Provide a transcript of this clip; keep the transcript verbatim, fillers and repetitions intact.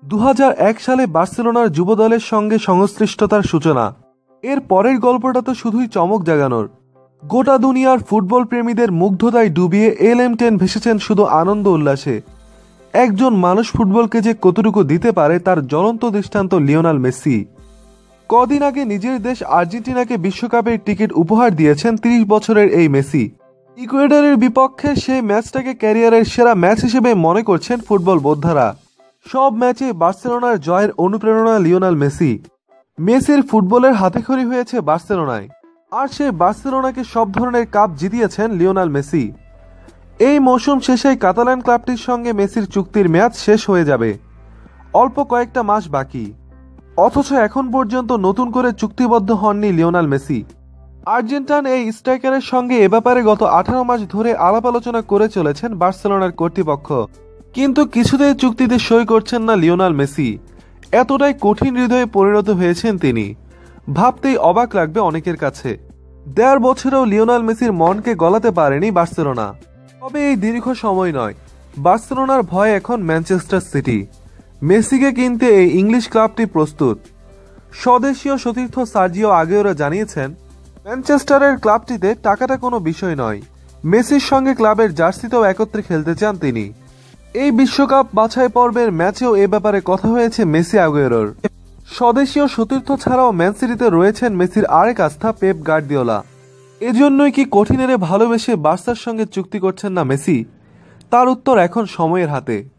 দু হাজার এক সালে বার্সেলোনার যুব দলের সঙ্গে সংশ্লিষ্টতার সূচনা। এর পরের গল্পটা তো শুধুই চমক জাগানোর। গোটা দুনিয়ার ফুটবল প্রেমীদের মুগ্ধতায় ডুবিয়ে এল এম টেন ভেসেছেন শুধু আনন্দ উল্লাসে। একজন মানুষ ফুটবলকে যে কতটুকু দিতে পারে তার জ্বলন্ত দৃষ্টান্ত লিওনেল মেসি। কদিন আগে নিজের দেশ আর্জেন্টিনাকে বিশ্বকাপের টিকিট উপহার দিয়েছেন ত্রিশ বছরের এই মেসি। ইকুয়েডরের বিপক্ষে সেই ম্যাচটাকে ক্যারিয়ারের সেরা ম্যাচ হিসেবে মনে করছেন ফুটবল বোদ্ধারা। সব ম্যাচে বার্সেলোনার জয়ের অনুপ্রেরণা লিওনেল মেসি। মেসির ফুটবলের হাতেখড়ি হয়েছে বার্সেলোনায়, আর সেই বার্সেলোনাকে সব ধরনের কাপ জিতিয়েছেন লিওনেল মেসি। এই মৌসুম শেষেই কাতালান ক্লাবটির সঙ্গে মেসির চুক্তির মেয়াদ শেষ হয়ে যাবে। অল্প কয়েকটা মাস বাকি, অথচ এখন পর্যন্ত নতুন করে চুক্তিবদ্ধ হননি লিওনেল মেসি। আর্জেন্টাইন এই স্ট্রাইকারের সঙ্গে এ ব্যাপারে গত আঠারো মাস ধরে আলাপ আলোচনা করে চলেছেন বার্সেলোনার কর্তৃপক্ষ, কিন্তু কিছুতেই চুক্তিতে সই করছেন না লিওনেল মেসি। এতটাই কঠিন হৃদয়ে পরিণত হয়েছেন তিনি, ভাবতেই অবাক লাগবে অনেকের কাছে। দেড় বছরেও লিওনেল মেসির মনকে গলাতে পারেনি বার্সেলোনা। তবে এই দীর্ঘ সময় নয়, বার্সেলোনার ভয় এখন ম্যানচেস্টার সিটি। মেসিকে কিনতে এই ইংলিশ ক্লাবটি প্রস্তুত। স্বদেশীয় সতীর্থ সার্জিও আগুয়েরো জানিয়েছেন, ম্যানচেস্টারের ক্লাবটিতে টাকাটা কোনো বিষয় নয়। মেসির সঙ্গে ক্লাবের জার্সিতেও একত্রে খেলতে চান তিনি। এই বিশ্বকাপ বাছাই পর্বের ম্যাচেও এ ব্যাপারে কথা হয়েছে মেসি আগুয়েরোর। স্বদেশীয় সতীর্থ ছাড়াও ম্যান সিটিতে রয়েছেন মেসির আরেক আস্থা পেপ গার্দিওলা। এজন্যই কি কঠিনেরে ভালোবেসে বার্সার সঙ্গে চুক্তি করছেন না মেসি? তার উত্তর এখন সময়ের হাতে।